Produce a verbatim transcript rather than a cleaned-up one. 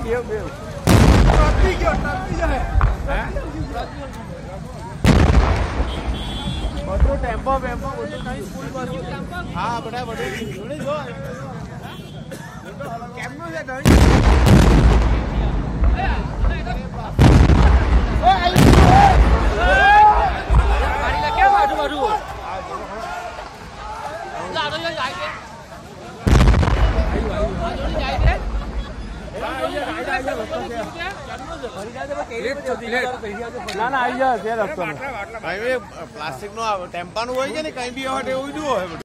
બેવ બેવ ટપી ગયો ટપી જાય હે બધું ટેમ્પો વેમ્પો બધું કઈ સ્કૂલ બસ હા બધા બધું જોડે જો કેમનું છે ગાડી લા કેમ બાજુ બાજુ લા તો જાય છે ના ના આવી જાય રસ્તો પ્લાસ્ટિક નો ટેમ્પાનું હોય છે ને કઈ બી હોય એવું જ હોય.